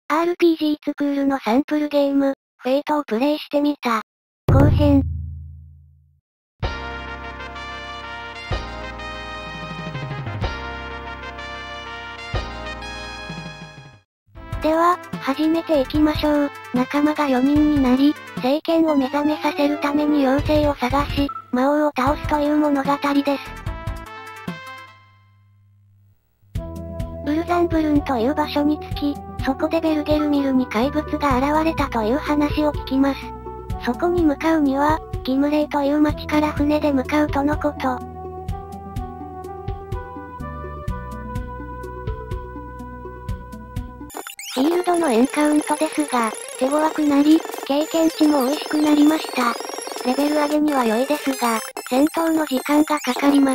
RPG スクールのサンプルゲーム、フェイトをプレイしてみた。後編。では、始めていきましょう。仲間が4人になり、聖剣を目覚めさせるために妖精を探し、魔王を倒すという物語です。ウルザンブルンという場所に着き、そこでベルゲルミルに怪物が現れたという話を聞きます。そこに向かうには、ギムレイという町から船で向かうとのこと。フィールドのエンカウントですが、手強くなり、経験値も美味しくなりました。レベル上げには良いですが、戦闘の時間がかかります。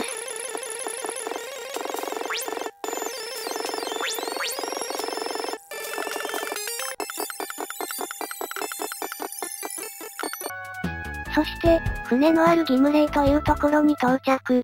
そして、船のあるギムレイというところに到着。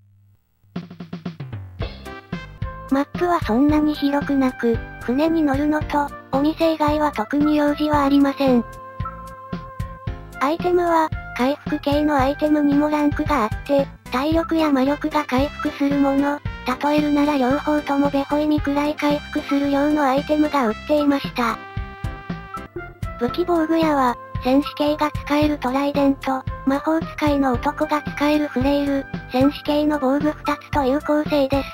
マップはそんなに広くなく、船に乗るのと、お店以外は特に用事はありません。アイテムは、回復系のアイテムにもランクがあって、体力や魔力が回復するもの、例えるなら両方ともベホイミくらい回復する量のアイテムが売っていました。武器防具屋は、戦士系が使えるトライデント、魔法使いの男が使えるフレイル、戦士系の防具2つという構成です。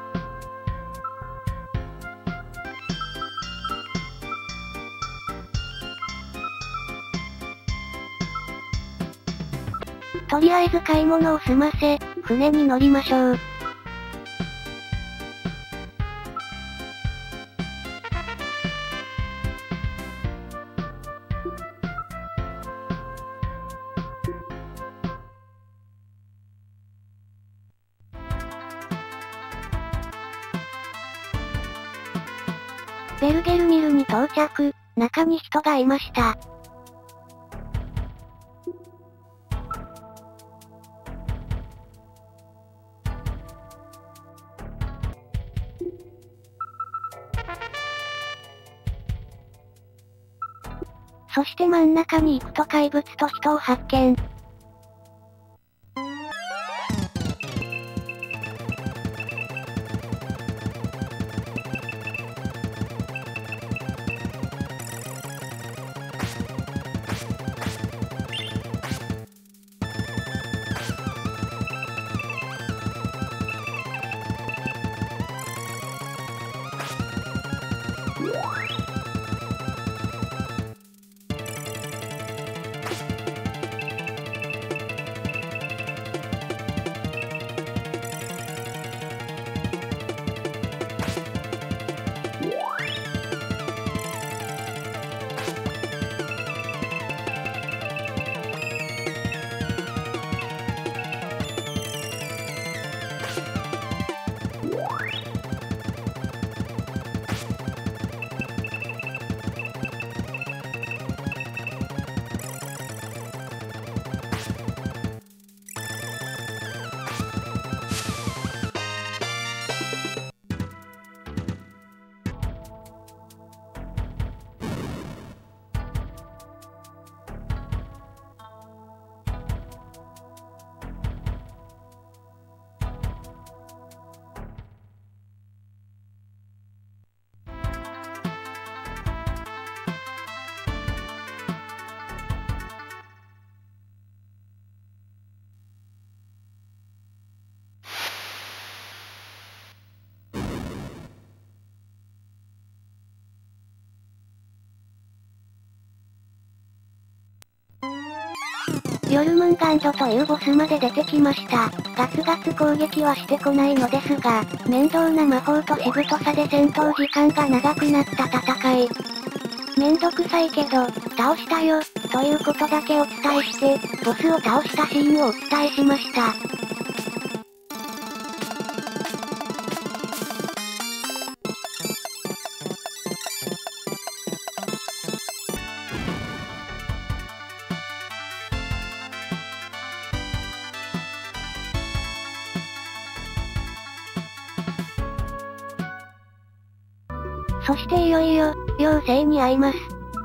とりあえず買い物を済ませ、船に乗りましょう。ベルゲルミルに到着、中に人がいました。そして真ん中に行くと怪物と人を発見。ヨルムンガンドというボスまで出てきました。ガツガツ攻撃はしてこないのですが、面倒な魔法としぶとさで戦闘時間が長くなった戦い。めんどくさいけど、倒したよ、ということだけお伝えして、ボスを倒したシーンをお伝えしました。 そしていよいよ、妖精に会います。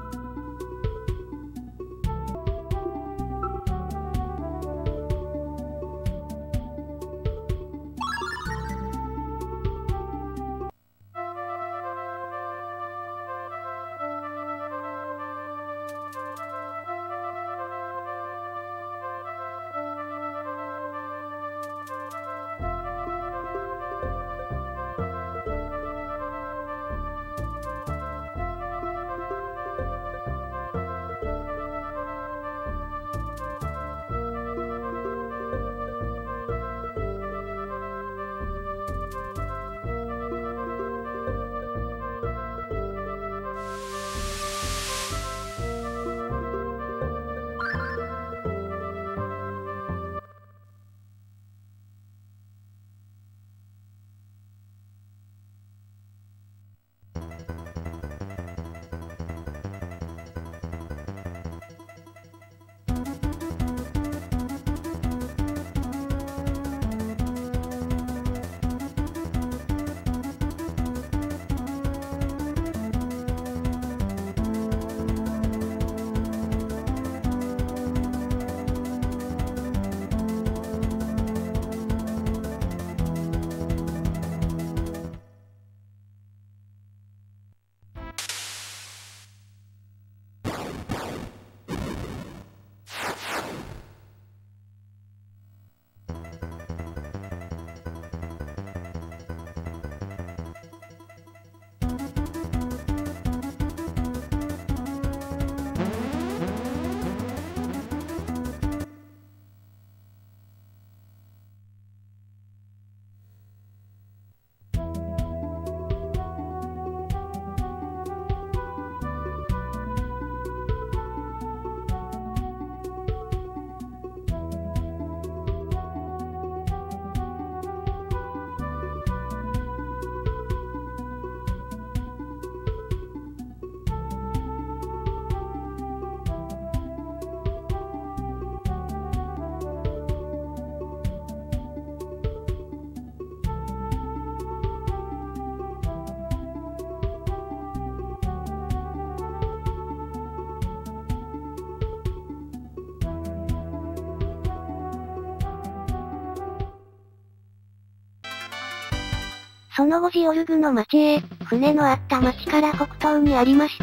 その後ジオルグの町へ、船のあった町から北東にありました。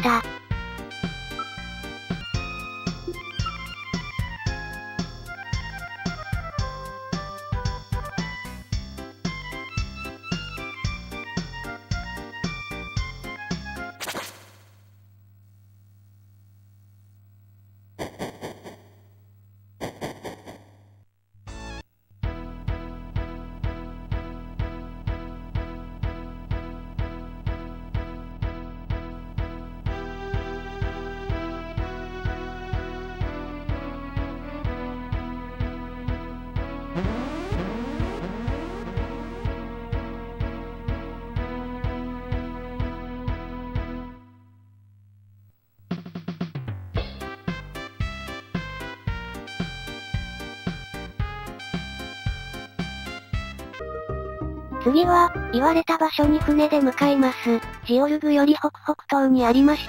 次は、言われた場所に船で向かいます。ジオルグより北北東にありました。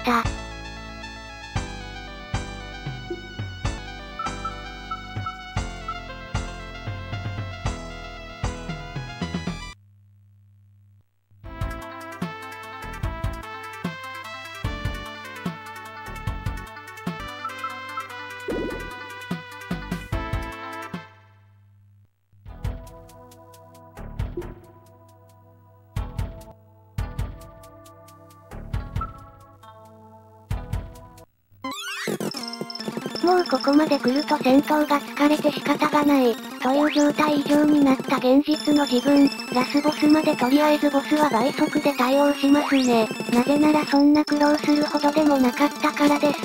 もうここまで来ると戦闘が疲れて仕方がない、という状態異常になった現実の自分、ラスボスまでとりあえずボスは倍速で対応しますね。なぜならそんな苦労するほどでもなかったからです。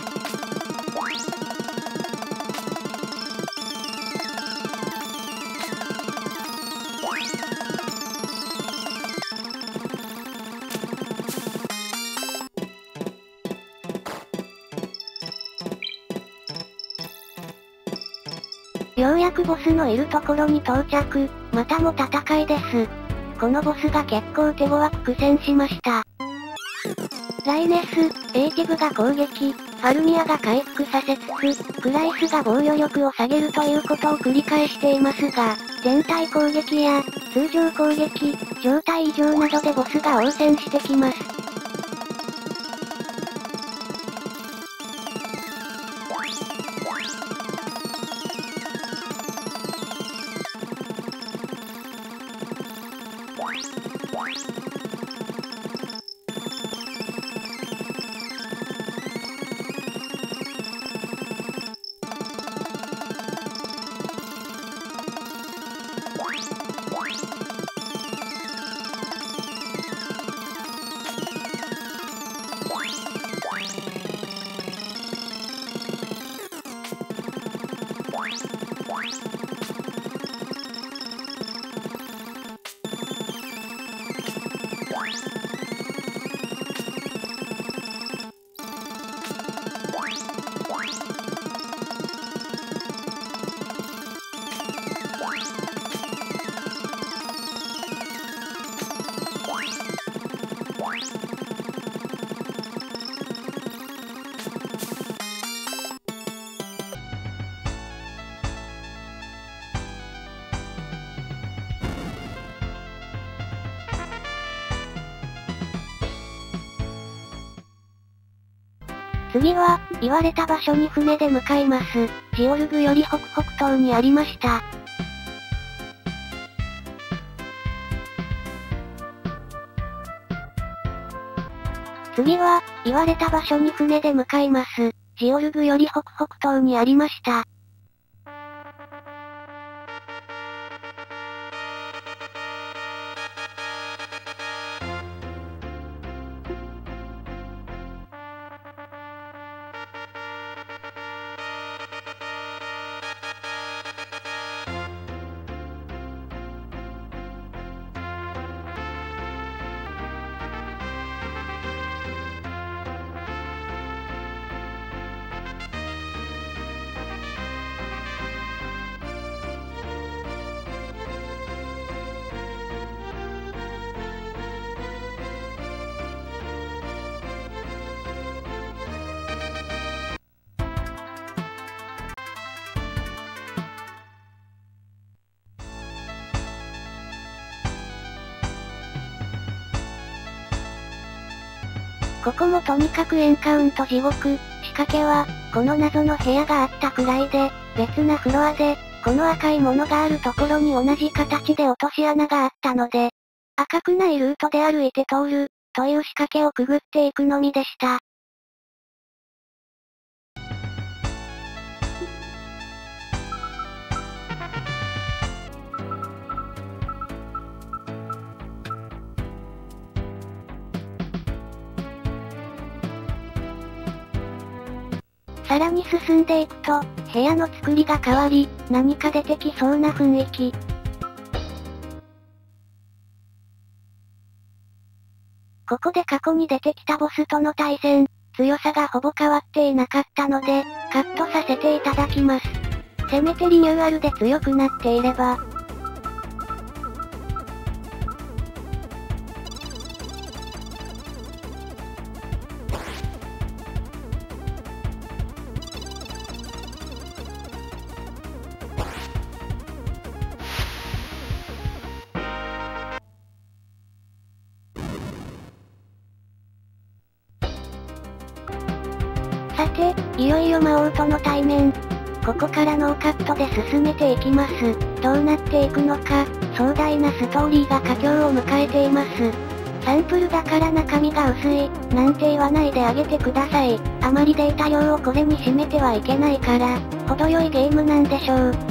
ようやくボスのいるところに到着、またも戦いです。このボスが結構手強く苦戦しました。 ザイネス、エイティブが攻撃、ファルミアが回復させつつ、プライスが防御力を下げるということを繰り返していますが、全体攻撃や、通常攻撃、状態異常などでボスが応戦してきます。次は、言われた場所に船で向かいます。ジオルグより北北東にありました。次は、言われた場所に船で向かいます。ジオルグより北北東にありました。ここもとにかくエンカウント地獄、仕掛けは、この謎の部屋があったくらいで、別なフロアで、この赤いものがあるところに同じ形で落とし穴があったので、赤くないルートで歩いて通る、という仕掛けをくぐっていくのみでした。さらに進んでいくと、部屋の作りが変わり、何か出てきそうな雰囲気。ここで過去に出てきたボスとの対戦、強さがほぼ変わっていなかったので、カットさせていただきます。せめてリニューアルで強くなっていれば、さて、いよいよ魔王との対面。ここからノーカットで進めていきます。どうなっていくのか、壮大なストーリーが佳境を迎えています。サンプルだから中身が薄い、なんて言わないであげてください。あまりデータ量をこれに占めてはいけないから、程よいゲームなんでしょう。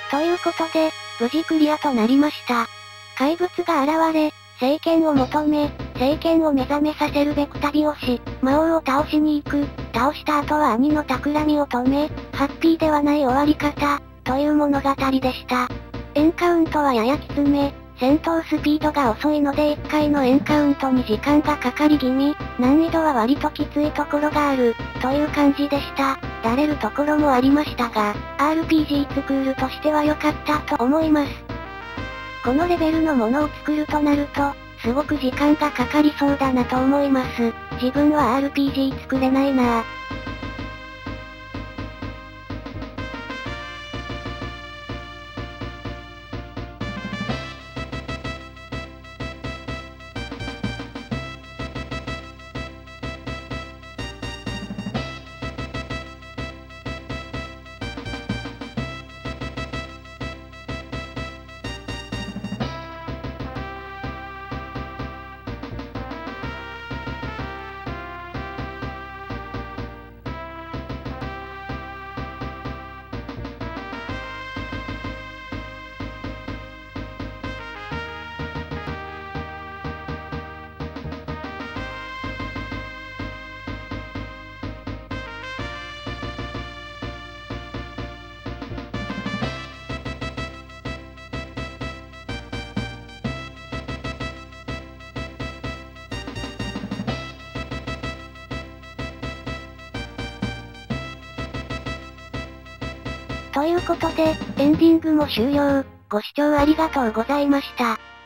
ということで、無事クリアとなりました。怪物が現れ、聖剣を求め、聖剣を目覚めさせるべく旅をし、魔王を倒しに行く。倒した後は兄の企みを止め、ハッピーではない終わり方、という物語でした。エンカウントはややきつめ、戦闘スピードが遅いので1回のエンカウントに時間がかかり気味、難易度は割ときついところがある、という感じでした。だれるところもありましたが、RPG スクールとしては良かったと思います。このレベルのものを作るとなると、すごく時間がかかりそうだなと思います。自分は RPG 作れないなぁ。ということで、エンディングも終了。ご視聴ありがとうございました。